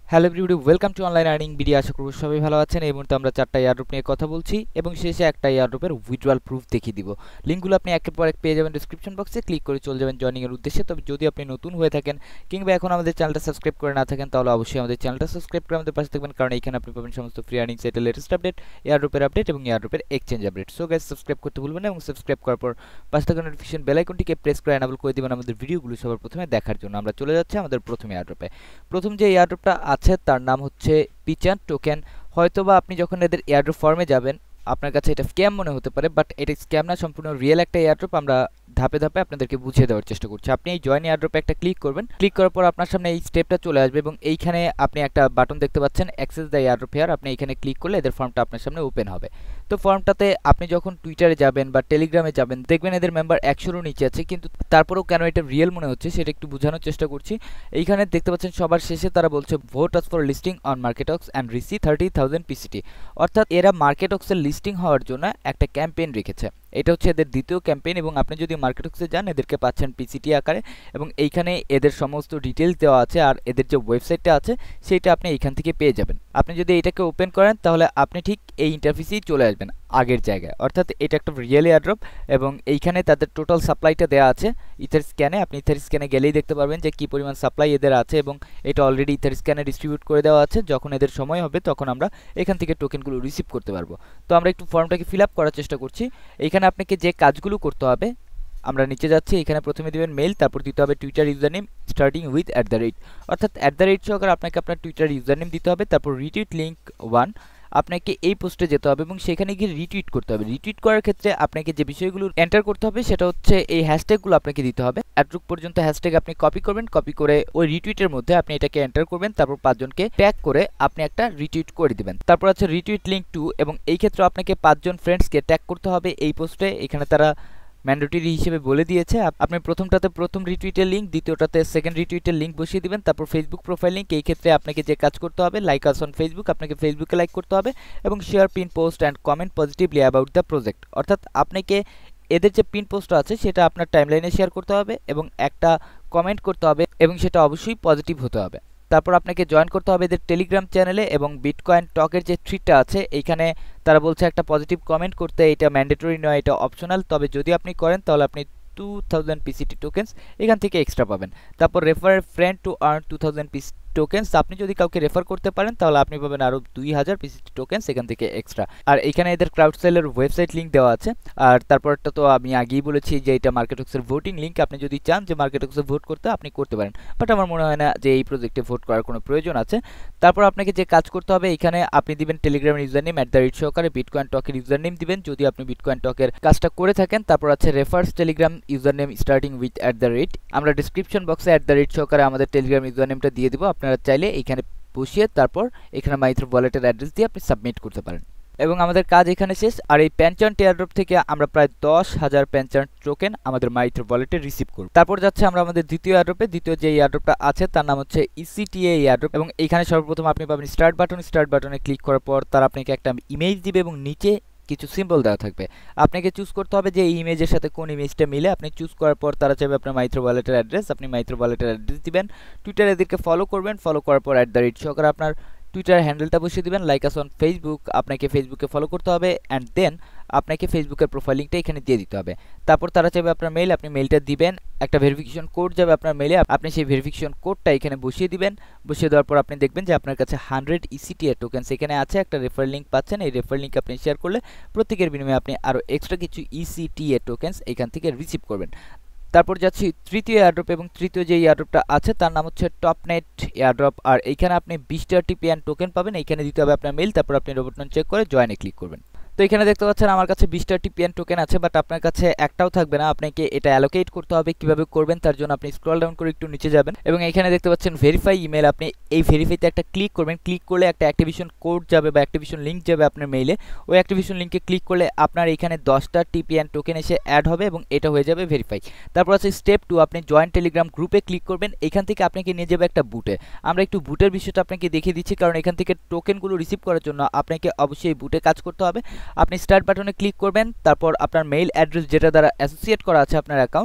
Hello everybody, welcome to online earning video. আশা করব সবাই ভালো আছেন। এই মুহূর্তে আমরা 4টা এয়ারড্রপ নিয়ে কথা বলছি এবং শেষে একটা এয়ারড্রপের উইথড্রয়াল প্রুফ দেখিয়ে দিব। লিঙ্কগুলো আপনি একের পর এক পেয়ে যাবেন ডিসক্রিপশন বক্সে, ক্লিক করে চলে যাবেন জয়েনিং এর উদ্দেশ্যে। তবে যদি আপনি নতুন হয়ে থাকেন কিংবা এখন আমাদের চ্যানেলটা সাবস্ক্রাইব করে না থাকেন, তাহলে অবশ্যই আমাদের চ্যানেলটা সাবস্ক্রাইব করে আমাদের পাশে থাকবেন, কারণ এখানে আপনি পাবেন সমস্ত ফ্রি আর্নিং সাইটের লেটেস্ট আপডেট, এয়ারড্রপের আপডেট এবং এয়ারড্রপের exchange update. So guys, subscribe করতে ভুলবেন না এবং সাবস্ক্রাইব করার পর পাশে থাকা নোটিফিকেশন বেল আইকনটিকে প্রেস করে এনাবল করে দিবেন আমাদের ভিডিওগুলো সবার প্রথমে দেখার জন্য। আমরা চলে যাচ্ছি আমাদের প্রথম এয়ারড্রপে। প্রথম যে এয়ারড্রপটা আছে তার নাম হচ্ছে পিচান টোকেন। হয়তোবা আপনি যখন এদের এয়ারড্রপ ফর্মে যাবেন আপনার কাছে এটা স্ক্যাম মনে হতে পারে, বাট এটা স্ক্যাম না, সম্পূর্ণ রিয়েল একটা এয়ারড্রপ। আমরা ধাপে ধাপে আপনাদেরকে বুঝিয়ে দেওয়ার চেষ্টা করছি। আপনি এই জয়েন এয়ারড্রপে একটা ক্লিক করবেন, ক্লিক করার পর আপনার সামনে এই স্টেপটা চলে আসবে এবং এইখানে আপনি একটা বাটন দেখতে পাচ্ছেন অ্যাক্সেস দ্য এয়ারড্রপ হেয়ার। আপনি এখানে ক্লিক করলে এদের ফর্মটা আপনার সামনে ওপেন হবে। তো ফর্মটাতে আপনি যখন টুইটারে যাবেন বা টেলিগ্রামে যাবেন দেখবেন এদের মেম্বার 100-এরও নিচে আছে, কিন্তু তারপরেও কেন এটা রিয়েল মনে হচ্ছে সেটা একটু বোঝানোর চেষ্টা করছি। এইখানে দেখতে পাচ্ছেন সবার শেষে তারা বলছে vote us for listing on MarketX and receive 30,000 PCT. অর্থাৎ এরা মার্কেটক্সের লিস্টিং হওয়ার জন্য একটা ক্যাম্পেইন রেখেছে। এটা হচ্ছে এদের দ্বিতীয় ক্যাম্পেইন এবং আপনি যদি মার্কেটক্সে যান এদেরকে পাচ্ছেন পিসিটি আকারে এবং এইখানে এদের সমস্ত ডিটেলস দেওয়া আছে আর এদের যে ওয়েবসাইটটা আছে সেটা আপনি এইখান থেকে পেয়ে যাবেন। আপনি যদি এটাকে ওপেন করেন তাহলে আপনি ঠিক এই ইন্টারফেসেই চলে আসবেন আগের জায়গায়। অর্থাৎ এটা একটা রিয়েল এয়ারড্রপ এবং এইখানে তাদের টোটাল সাপ্লাইটা দেওয়া আছে ইথার স্ক্যানে। আপনি ইথার স্ক্যানে গেলেই দেখতে পারবেন যে কী পরিমাণ সাপ্লাই এদের আছে এবং এটা অলরেডি ইথার স্ক্যানে ডিস্ট্রিবিউট করে দেওয়া আছে। যখন এদের সময় হবে তখন আমরা এখান থেকে টোকেনগুলো রিসিভ করতে পারবো। তো আমরা একটু ফর্মটাকে ফিল আপ করার চেষ্টা করছি। এইখানে আপনাকে যে কাজগুলো করতে হবে, আমরা নিচে যাচ্ছি, এখানে প্রথমে দেবেন মেল, তারপর দিতে হবে Twitter user name starting with @, অর্থাৎ @ সহকারে আপনাকে আপনার টুইটার ইউজার নেম দিতে হবে। তারপর রিটুইট লিঙ্ক 1, আপনাকে এই পোস্টে যেতে হবে এবং সেখানে গিয়ে রিটুইট করতে হবে। রিটুইট করার ক্ষেত্রে আপনাকে যে বিষয়গুলো এন্টার করতে হবে সেটা হচ্ছে এই হ্যাশট্যাগুলো আপনাকে দিতে হবে। এতটুকু পর্যন্ত হ্যাশট্যাগ আপনি কপি করবেন, কপি করে ওই রিটুইটের মধ্যে আপনি এটাকে এন্টার করবেন, তারপর 5 জনকে ট্যাগ করে আপনি একটা রিটুইট করে দিবেন। তারপর আছে রিটুইট লিঙ্ক 2 এবং এই ক্ষেত্রে আপনাকে 5 জন ফ্রেন্ডসকে ট্যাগ করতে হবে এই পোস্টে। এখানে তারা ম্যান্ডেটরি হিসেবে বলে দিয়েছে আপনি প্রথমটাতে প্রথম রিটুইটের লিঙ্ক, দ্বিতীয়টাতে সেকেন্ড রিটুইটের লিঙ্ক বসিয়ে দিবেন। তারপর ফেসবুক প্রোফাইল লিঙ্ক, এই ক্ষেত্রে আপনাকে যে কাজ করতে হবে লাইক আস অন ফেসবুক, আপনাকে ফেসবুকে লাইক করতে হবে এবং share pin post and comment positively about the project. অর্থাৎ আপনাকে এদের যে পিন পোস্টটা আছে সেটা আপনার টাইমলাইনে শেয়ার করতে হবে এবং একটা কমেন্ট করতে হবে এবং সেটা অবশ্যই পজিটিভ হতে হবে। তারপর আপনাকে জয়েন করতে হবে এদের টেলিগ্রাম চ্যানেলে এবং বিটকয়েন টকের যে থ্রিটা আছে এইখানে তারা বলছে একটা পজিটিভ কমেন্ট করতে। এটা ম্যান্ডেটরি নয়, এটা অপশনাল, তবে যদি আপনি করেন তাহলে আপনি 2000 পিসিটি টোকেন্স এখান থেকে এক্সট্রা পাবেন। তারপর refer friend to earn 2000 PCT tokens, আপনি যদি কাউকে রেফার করতে পারেন তাহলে আপনি পাবেন আরও 2000 পিসিটি টোকেন্স এখান থেকে এক্সট্রা। আর এখানে এদের ক্রাউড সেলের ওয়েবসাইট লিঙ্ক দেওয়া আছে। আর তারপরটা তো আমি আগেই বলেছি যে এটা মার্কেটক্সের ভোটিং লিঙ্ক, আপনি যদি চান যে মার্কেটক্সে ভোট করতে আপনি করতে পারেন, বাট আমার মনে হয় না যে এই প্রজেক্টে ভোট করার কোনো প্রয়োজন আছে। তারপর আপনাকে যে কাজ করতে হবে এখানে আপনি দিবেন টেলিগ্রামের ইউজার নেম @ সহকারে, বিটকয়েন টকের ইউজার নেম দিবেন যদি আপনি বিটকয়েন টকের কাজটা করে থাকেন। তারপর আছে refers Telegram user name starting with @, আমরা ডিসক্রিপশন বক্সে @ সহকারে আমাদের টেলিগ্রাম ইউজার নেমটা দিয়ে দিব। আপনারা চাইলে এখানে বসিয়ে তারপর এখানে মাইথ্রো ওয়ালেটের অ্যাড্রেস দিয়ে আপনি সাবমিট করতে পারেন এবং আমাদের কাজ এখানে শেষ। আর এই প্যানচার্ট এয়ারড্রপ থেকে আমরা প্রায় 10,000 প্যানচার্ট টোকেন আমাদের মাইথ্রো ওয়ালেটে রিসিভ করব। তারপর যাচ্ছে আমরা আমাদের দ্বিতীয় এয়ারড্রপে। দ্বিতীয় যে এয়ারড্রপটা আছে তার নাম হচ্ছে ইসিটিএ এয়ারড্রপ এবং এখানে সর্বপ্রথম আপনি পাবেন স্টার্ট বাটনে ক্লিক করার পর তারা আপনাকে একটা ইমেজ দিবে এবং নিচে কিছু সিম্বল দেওয়া থাকবে। আপনাকে চুজ করতে হবে যে এই ইমেজের সাথে কোন ইমেজটা মিলে। আপনি চুজ করার পর তারা চাইবে আপনার মাইথ্রো ওয়ালেটের অ্যাড্রেস, আপনি মাইথ্রো ওয়ালেটের অ্যাড্রেস দিবেন। টুইটারে এদেরকে ফলো করবেন, ফলো করার পর @ সহকারে আপনার টুইটার হ্যান্ডেলটা বসিয়ে দিবেন। লাইক আস অন ফেসবুক, আপনাকে ফেসবুকে ফলো করতে হবে অ্যান্ড দেন আপনাকে ফেসবুকের প্রোফাইল লিঙ্কটা এখানে দিয়ে দিতে হবে। তারপর তারা চাইবে আপনার মেইল, আপনি মেইলটা দিবেন। একটা ভেরিফিকেশন কোড যাবে আপনার মেইলে, আপনি সেই ভেরিফিকেশন কোডটা এখানে বসিয়ে দিবেন। বসিয়ে দেওয়ার পর আপনি দেখবেন যে আপনার কাছে 100 ইসিটিএ টোকেন্স এখানে আছে। একটা রেফার লিঙ্ক পাচ্ছেন, এই রেফার লিঙ্ক আপনি শেয়ার করলে প্রত্যেকের বিনিময়ে আপনি আরও এক্সট্রা কিছু ইসিটিএ টোকেন্স এখান থেকে রিসিভ করবেন। তারপর যাচ্ছি তৃতীয় এয়ারড্রপ এবং তৃতীয় যে এয়ারড্রপটা আছে তার নাম হচ্ছে টপনেট এয়ারড্রপ। আর এইখানে আপনি 20টা টিপিএন টোকেন পাবেন। এইখানে দিতে হবে আপনার মেইল, তারপর আপনি রোবট নন চেক করে জয়েনে ক্লিক করবেন। তো এখানে দেখতে পাচ্ছেন আমার কাছে 20টা টিপিএন টোকেন আছে, বাট আপনার কাছে একটাও থাকবে না। আপনাকে এটা অ্যালোকেট করতে হবে। কিভাবে করবেন তার জন্য আপনি স্ক্রল ডাউন করে একটু নিচে যাবেন এবং এখানে দেখতে পাচ্ছেন ভেরিফাই ইমেল, আপনি এই ভেরিফাইতে একটা ক্লিক করবেন। ক্লিক করলে একটা অ্যাক্টিভেশন কোড যাবে বা অ্যাক্টিভেশন লিঙ্ক যাবে আপনার মেইলে। ওই অ্যাক্টিভেশন লিঙ্কে ক্লিক করলে আপনার এখানে 10টা টিপিএন টোকেন এসে অ্যাড হবে এবং এটা হয়ে যাবে ভেরিফাই। তারপর আছে স্টেপ 2, আপনি জয়েন টেলিগ্রাম গ্রুপে ক্লিক করবেন। এখান থেকে আপনাকে নিয়ে যাবে একটা বুটে। আমরা একটু বুটের বিষয়টা আপনাকে দেখিয়ে দিচ্ছি, কারণ এখান থেকে টোকেনগুলো রিসিভ করার জন্য আপনাকে অবশ্যই বুটে কাজ করতে হবে। আপনি স্টার্ট বাটনে ক্লিক করবেন, তারপর আপনার মেইল অ্যাড্রেস যেটা দ্বারা অ্যাসোসিয়েট করা আছে আপনার অ্যাকাউন্ট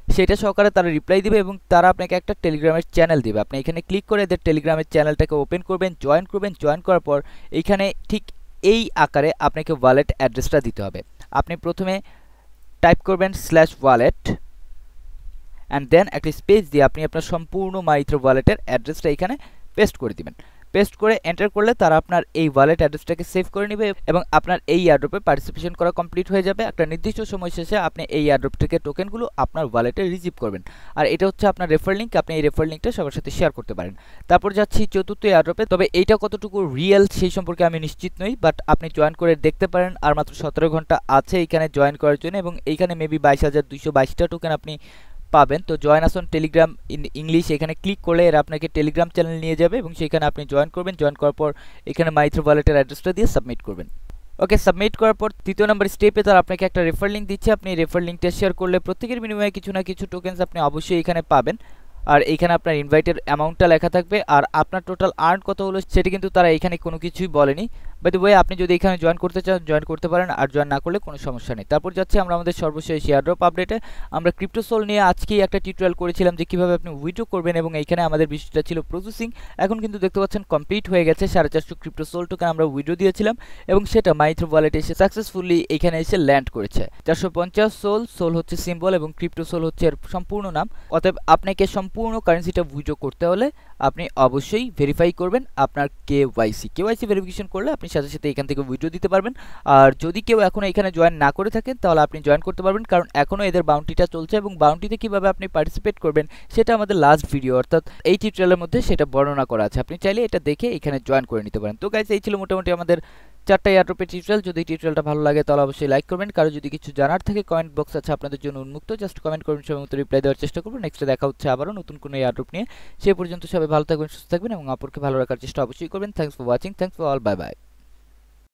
সেটা সহকারে তারা রিপ্লাই দিবে এবং তারা আপনাকে একটা টেলিগ্রামের চ্যানেল দিবে। আপনি এখানে ক্লিক করে এদের টেলিগ্রামের চ্যানেলটাকে ওপেন করবেন, জয়েন করবেন। জয়েন করার পর এইখানে ঠিক এই আকারে আপনাকে ওয়ালেট অ্যাড্রেসটা দিতে হবে। আপনি প্রথমে টাইপ করবেন /wallet অ্যান্ড দেন একটা স্পেস দিয়ে আপনি আপনার সম্পূর্ণ মাইথ্রো ওয়ালেটের অ্যাড্রেসটা এখানে পেস্ট করে দিবেন। পেস্ট করে এন্টার করলে তারা আপনার এই ওয়ালেট অ্যাড্রেসটাকে সেভ করে নেবে এবং আপনার এই এয়ারড্রপে পার্টিসিপেশন করা কমপ্লিট হয়ে যাবে। একটা নির্দিষ্ট সময় শেষে আপনি এই এয়ারড্রপ থেকে টোকেনগুলো আপনার ওয়ালেটে রিসিভ করবেন। আর এটা হচ্ছে আপনার রেফার লিঙ্ক, আপনি এই রেফার লিঙ্কটা সবার সাথে শেয়ার করতে পারেন। তারপর যাচ্ছি চতুর্থ এয়ারড্রপে, তবে এইটা কতটুকু রিয়েল সেই সম্পর্কে আমি নিশ্চিত নই, বাট আপনি জয়েন করে দেখতে পারেন। আর মাত্র 17 ঘন্টা আছে এইখানে জয়েন করার জন্য এবং এইখানে মেবি 22,222টা টোকেন আপনি পাবেন। তো জয়েন আসুন টেলিগ্রাম ইন ইংলিশ, এখানে ক্লিক করলে এরা আপনাকে টেলিগ্রাম চ্যানেল নিয়ে যাবে এবং সেখানে আপনি জয়েন করবেন। জয়েন করার পর এখানে মাইথ্রো ওয়ালেটের অ্যাড্রেসটা দিয়ে সাবমিট করবেন। ওকে, সাবমিট করার পর তৃতীয় নম্বর স্টেপে তারা আপনাকে একটা রেফার লিঙ্ক দিচ্ছে। আপনি রেফার লিঙ্কটা শেয়ার করলে প্রত্যেকের বিনিময়ে কিছু না কিছু টোকেনস আপনি অবশ্যই এখানে পাবেন। আর এইখানে আপনার ইনভাইটের অ্যামাউন্টটা লেখা থাকবে আর আপনার টোটাল আর্ন কত হলো সেটা কিন্তু তারা এখানে কোনো কিছুই বলেনি। বাই দ্য ওয়ে, আপনি যদি এখানে জয়েন করতে চান জয়েন করতে পারেন, আর জয়েন না করলে কোনো সমস্যা নেই। তারপর যাচ্ছে আমরা আমাদের সর্বশেষ এয়ারড্রপ আপডেটে। আমরা ক্রিপ্টোসোল নিয়ে আজকেই একটা টিউটোরিয়াল করেছিলাম যে কীভাবে আপনি উইথড্র করবেন এবং এইখানে আমাদের বিষয়টা ছিল প্রসেসিং। এখন কিন্তু দেখতে পাচ্ছেন কমপ্লিট হয়ে গেছে। 450 ক্রিপ্টোসোল টোকেন আমরা উইথড্র দিয়েছিলাম এবং সেটা মাইথ্রো ওয়ালেটে এসে সাকসেসফুলি এখানে এসে ল্যান্ড করেছে। 450 সোল হচ্ছে সিম্বল এবং ক্রিপ্টোসোল হচ্ছে এর সম্পূর্ণ নাম। অতএব আপনাকে সম্পূর্ণ কারেন্সিটা উইথড্র করতে হলে আপনি অবশ্যই ভেরিফাই করবেন আপনার কেওয়াইসি ভেরিফিকেশন করলে আপনি সাথে সাথে এখান থেকে উইথড্র দিতে পারবেন। আর যদি কেউ এখনো এখানে জয়েন না করে থাকেন তাহলে আপনি জয়েন করতে পারবেন, কারণ এখনো এদের বাউন্টিটা চলছে এবং বাউন্টিতে কিভাবে আপনি পার্টিসিপেট করবেন সেটা আমাদের লাস্ট ভিডিও অর্থাৎ এই টিউটোরিয়ালের মধ্যে সেটা বর্ণনা করা আছে। আপনি চাইলে এটা দেখে এখানে জয়েন করে নিতে পারেন। তো গাইস, এই ছিল মোটামুটি আমাদের 4টা এয়ারড্রপের টিউটোরিয়াল। যদি টিউটোরিয়ালটা ভালো লাগে তাহলে অবশ্যই লাইক করবেন। কারো যদি কিছু জানার থাকে কমেন্ট বক্স আছে আপনাদের জন্য উন্মুক্ত, জাস্ট কমেন্ট করবেন, সময় মতো রিপ্লাই দেওয়ার চেষ্টা করবো। নেক্সটে দেখা হচ্ছে আবারও নতুন কোনো এয়ারড্রপ নিয়ে। সে পর্যন্ত সবাই ভালো থাকবেন, সুস্থ থাকবেন এবং অপরকে ভালো রাখার চেষ্টা অবশ্যই করবেন। Thanks for watching, thanks for all, bye by.